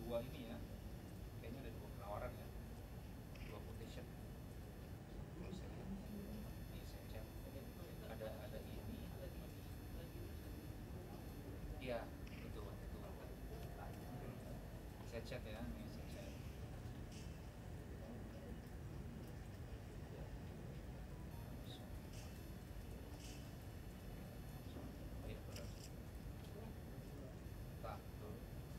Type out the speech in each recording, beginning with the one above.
dua ini ya, kayaknya ada dua penawaran ya, dua quotation. Dulu saya lihat di Snapchat ada ini, iya betul betul. Saya chat ya, nih saya chat. Iya benar. Tak, tuh.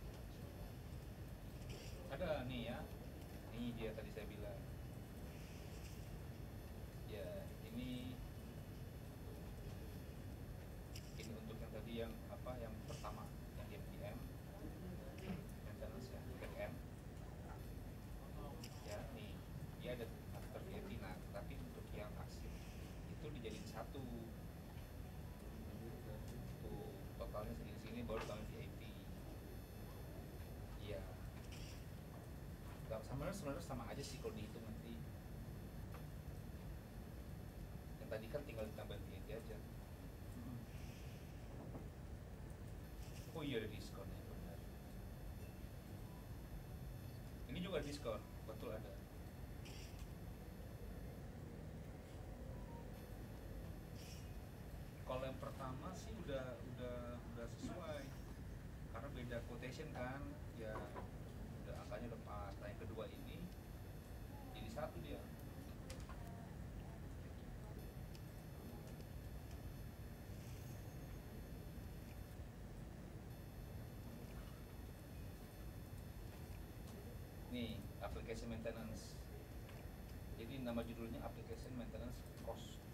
Ada nih ya, ini dia tadi saya bilang. Ya, ini untuk yang tadi yang apa yang pertama yang di MDM maintenance ya PM ya nih dia ada after VAT. Nah tapi untuk yang aksip itu dijadiin satu tuh, totalnya segini-segini baru tahun VAT. Iya, sebenarnya sama aja sih kalau dihitung nanti. Yang tadi kan tinggal ditambah VAT aja. Oh iya ada diskonnya benar. Ini juga diskon, betul ada. Kalau yang pertama sih udah sesuai karena beda quotation kan, ya udah angkanya udah pas. Nah yang kedua ini jadi satu dia. Nih application maintenance. Jadi nama judulnya application maintenance cost.